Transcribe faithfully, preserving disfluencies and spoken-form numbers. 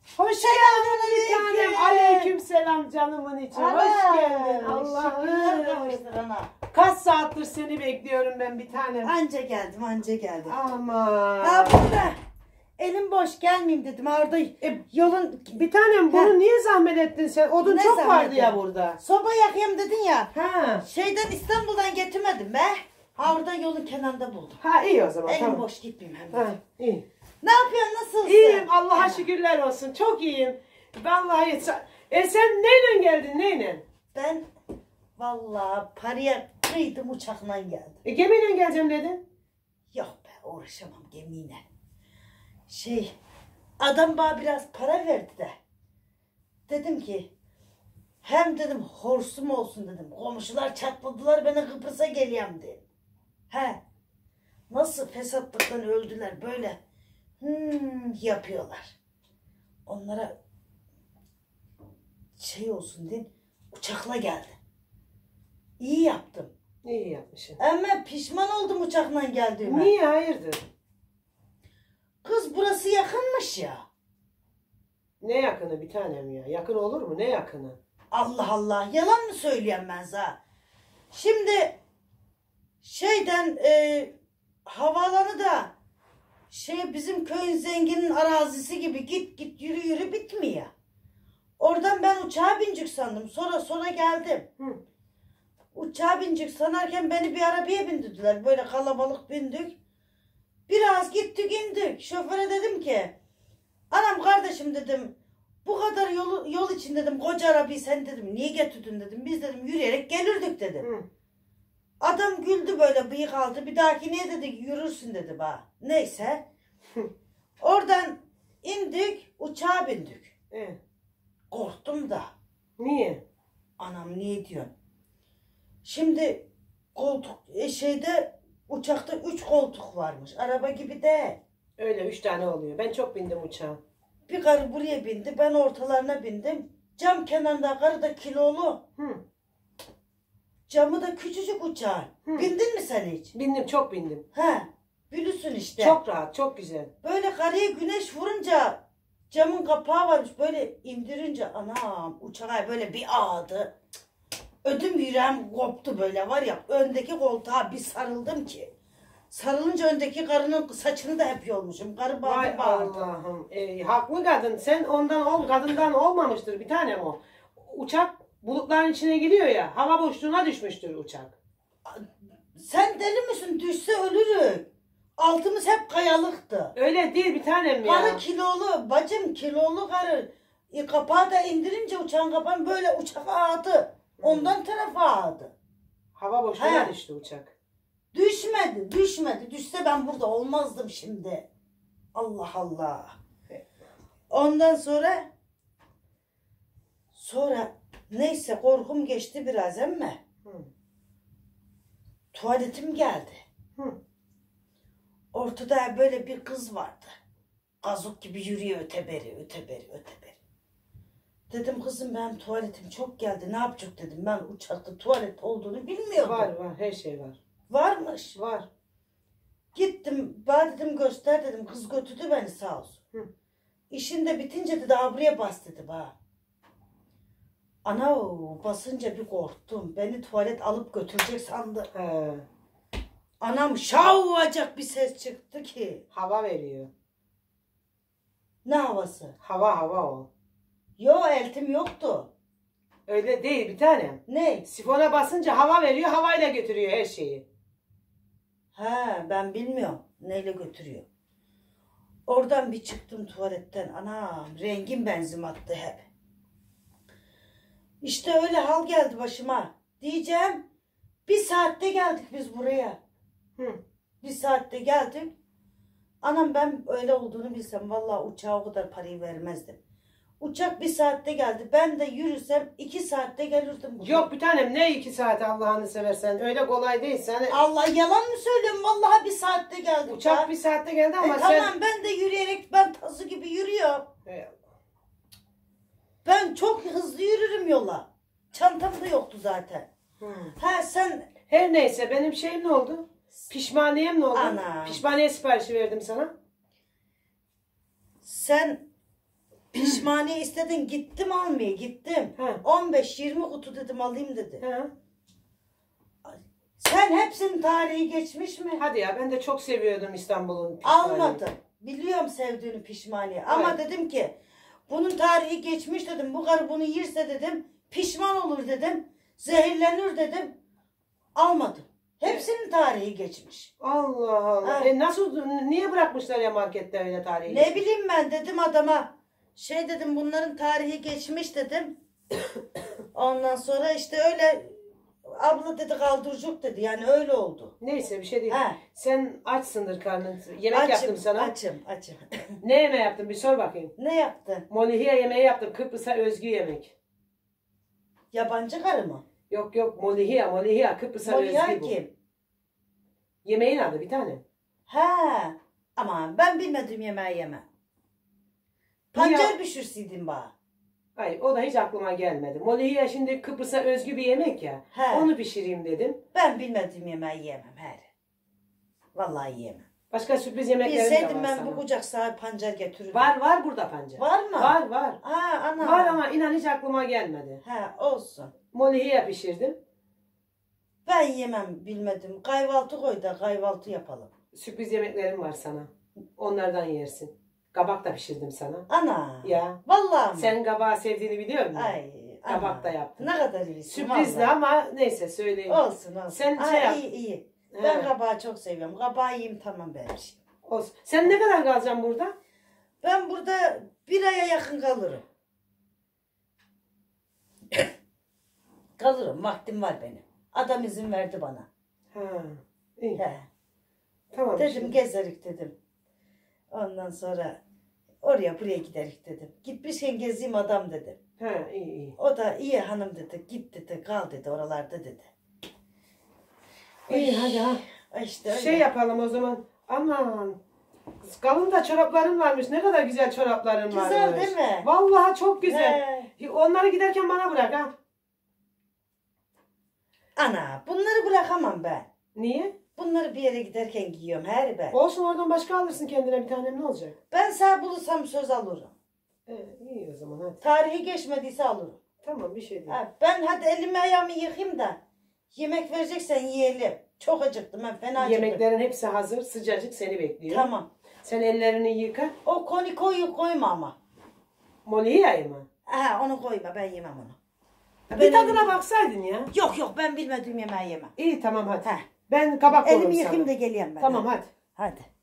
Hoş geldin bir tanem. Aleyküm selam canımın içi. Hoş geldin. Allah'ım. Kaç saattir seni bekliyorum ben bir tanem. Anca geldim, anca geldim. Aman. Ha burada. Elim boş gelmeyeyim dedim. Orada e, yolun... Bir tanem bunu ha. Niye zahmet ettin sen? Odun ne çok zahmet vardı ya burada. Soba yakayım dedin ya. Ha. Şeyden İstanbul'dan getirmedim be. Ha orada yolun kenarında buldum. Ha iyi o zaman. Elim tamam. boş gitmeyeyim hemen. Ha iyi. Ne yapıyorsun, nasılsın? İyiyim Allah'a ha. şükürler olsun. Çok iyiyim. Vallahi. E sen neyle geldin neyle? Ben vallahi paraya kıydım, uçakla geldim. E gemiyle geleceğim dedin. Yok be, uğraşamam gemiyle. Şey, adam bana biraz para verdi de. Dedim ki, hem dedim horsum olsun dedim. Komşular çatladılar, beni Kıbrıs'a geleyim dedim. He, nasıl fesatlıktan öldüler böyle hmm, yapıyorlar. Onlara şey olsun dedim, uçakla geldi. İyi yaptım. İyi yapmışsın. Ama pişman oldum uçakla geldiğime. Niye, hayırdır? Kız burası yakınmış ya. Ne yakını bir tanem ya? Yakın olur mu? Ne yakını? Allah Allah, yalan mı söyleyeyim ben sana? Şimdi şeyden e, havaalanı da şey bizim köyün zenginin arazisi gibi git git yürü yürü bitmiyor. Oradan ben uçağa binecek sandım. Sonra sonra geldim. Hı. Uçağa binecek sanarken beni bir arabaya bindirdiler. Böyle kalabalık bindik. Biraz gittik indik. Şoföre dedim ki, anam kardeşim dedim, bu kadar yolu, yol için dedim koca arabayı sen dedim niye getirdin dedim. Biz dedim yürüyerek gelirdik dedim. Hı. Adam güldü böyle bıyık altı. Bir dahaki niye dedi yürürsün dedi bana. Neyse. Oradan indik, uçağa bindik. Evet. Korktum da. Niye? Anam niye diyorsun? Şimdi koltuk e, şeyde uçakta üç koltuk varmış. Araba gibi de. Öyle üç tane oluyor. Ben çok bindim uçağa. Bir karı buraya bindi. Ben ortalarına bindim. Cam kenarında karı da kilolu. Hı. Camı da küçücük uçağın. Hı. Bindin mi sen hiç? Bindim, çok bindim. He. Bilirsin işte. Çok rahat, çok güzel. Böyle karıya güneş vurunca camın kapağı varmış. Böyle indirince anam uçağa böyle bir ağdı. Ödüm yüreğim koptu böyle var ya. Öndeki koltuğa bir sarıldım ki. Sarılınca öndeki karının saçını da hep yolmuşum. Karı bağırdı Vay bağırdı. Allah'ım. E, haklı kadın. Sen ondan ol, kadından olmamıştır bir tanem o. Uçak bulutların içine gidiyor ya. Hava boşluğuna düşmüştür uçak. Sen deli misin? Düşse ölürük. Altımız hep kayalıktı. Öyle değil bir tanem ya. Karı kilolu. Bacım kilolu karı. E, kapağı da indirince uçağın kapağını böyle uçağa ağdı. Ondan tarafa ağdı. Hava boşluğuna He. düştü uçak. Düşmedi, düşmedi. Düşse ben burada olmazdım şimdi. Allah Allah. Ondan sonra sonra neyse korkum geçti biraz ama Hı. tuvaletim geldi. Hı. Ortada böyle bir kız vardı. Gazuk gibi yürüyor öteberi, öteberi, öteberi. Dedim kızım benim tuvaletim çok geldi. Ne yapacak dedim. Ben uçakta tuvalet olduğunu bilmiyordum. Var var, her şey var. Varmış. Var. Gittim, bana dedim göster dedim. Kız götürdü beni sağ olsun. Hı. İşin de bitince dedi buraya bas dedi bana. Ana o basınca bir korktum. Beni tuvalet alıp götürecek sandı. He. Anam şavvacak bir ses çıktı ki. Hava veriyor. Ne havası? Hava hava o. Yo eltim yoktu. Öyle değil bir tanem. Ne? Sifona basınca hava veriyor, havayla götürüyor her şeyi. He ben bilmiyorum neyle götürüyor. Oradan bir çıktım tuvaletten. Anam rengim benzin attı hep. İşte öyle hal geldi başıma. Diyeceğim bir saatte geldik biz buraya. Hı. Bir saatte geldik. Anam ben öyle olduğunu bilsem vallahi uçağa o kadar parayı vermezdim. Uçak bir saatte geldi. Ben de yürüsem iki saatte gelirdim buraya. Yok bir tanem ne iki saat Allah'ını seversen. Öyle kolay değil. Sen... Allah yalan mı söylüyorum? Vallahi bir saatte geldi. Uçak uçak. bir saatte geldi ama e, sen... Tamam ben de yürüyerek ben tazı gibi yürüyorum. Evet. Ben çok hızlı yürürüm yola. Çantam da yoktu zaten. Hmm. Ha sen... Her neyse benim şeyim ne oldu? Pişmaniyem ne oldu? Ana. Pişmaniye siparişi verdim sana. Sen Pişmaniye istedin, gittim almaya, gittim. He. on beş yirmi kutu dedim, alayım dedi. He. Sen hepsinin tarihi geçmiş mi? Hadi ya, ben de çok seviyordum İstanbul'un pişmaniyeyi. Almadım. Biliyorum sevdiğini pişmaniye. Ama Evet. dedim ki bunun tarihi geçmiş dedim. Bu karı bunu yerse dedim pişman olur dedim. Zehirlenir dedim. Almadım. Hepsinin tarihi geçmiş. Allah Allah. Ha. E nasıl, niye bırakmışlar ya markette öyle tarihi? Ne bileyim ben dedim adama. Şey dedim bunların tarihi geçmiş dedim. Ondan sonra işte öyle abla dedi kaldıracak dedi. Yani öyle oldu. Neyse, bir şey değil. He. Sen açsındır karnın. Yemek Açım, yaptım sana. Açım, açım. Ne yemeği yaptım, bir sor bakayım. Ne yaptın? Molihiye yemeği yaptım. Kıbrıs'a özgü yemek. Yabancı karı mı? Yok yok, molihiye, molihiye. Kıbrıs'a Molia özgü bu. kim? Yemeğin adı bir tane. He. Ama ben bilmedim yemeği yeme. Pancar pişirseydin bana. Hayır, o da hiç aklıma gelmedi. Molihiye şimdi Kıbrıs'a özgü bir yemek ya. He. Onu pişireyim dedim. Ben bilmedim yemeği yemem her. Vallahi yemem. Başka sürpriz yemeklerim de var Bilseydim ben sana. bu kucak sahibi pancar getirirdim. Var var burada pancar. Var mı? Var var. Ha ana. Var ama inan hiç aklıma gelmedi. He olsun. Molihiye pişirdim. Ben yemem bilmedim. Kahvaltı koy da kahvaltı yapalım. Sürpriz yemeklerim var sana. Onlardan yersin. Kabak da pişirdim sana. Ana. Ya. Vallahi mi? Sen kabağı sevdiğini biliyor musun? Ay. Kabak ana. da yaptım. Ne kadar iyisin. Sürprizli vallahi. ama neyse söyleyeyim. Olsun olsun. Sen Ha, şey yap. iyi iyi. He. Ben kabağı çok seviyorum. Kabağı yiyeyim tamam benim için. Olsun. Sen ne kadar kalacaksın burada? Ben burada bir aya yakın kalırım. Kalırım. Vaktim var benim. Adam izin verdi bana. Ha. İyi. He. Tamam. Dedim şimdi. gezerik dedim. Ondan sonra oraya buraya giderik dedim. Gitmişken gezeyim adam dedi. Ha, iyi iyi. O da iyi hanım dedi. Git dedi. Kal dedi. Oralarda dedi. İyi hadi ha. Ay İşte öyle. Şey yapalım o zaman. Aman. Kalın da çorapların varmış. Ne kadar güzel çorapların varmış. Güzel değil mi? Vallahi çok güzel. He. Onları giderken bana bırak ha. Ana bunları bırakamam ben. Niye? Bunları bir yere giderken giyiyorum her ben. Olsun, oradan başka alırsın kendine bir tane, ne olacak? Ben sağ bulursam söz alırım. Ee, iyi o zaman hadi. Tarihi geçmediyse alırım. Tamam, bir şey değil. Ha, ben hadi elimi ayağımı yıkayayım da yemek vereceksen yiyelim. Çok acıktım ben fena acıktım. Yemeklerin hepsi hazır. Sıcacık seni bekliyor. Tamam. Sen ellerini yıka. O konikoyu koyma ama. Molihiya'yı mı? Ha, onu koyma ben yemem onu. Bir Ben tadına elim- baksaydın ya. Yok yok ben bilmediğim yemeği yemem. İyi tamam hadi. Ha. Ben kabak Elimi olurum yıkayayım da sana. geleyim ben. Tamam ha. hadi. Hadi.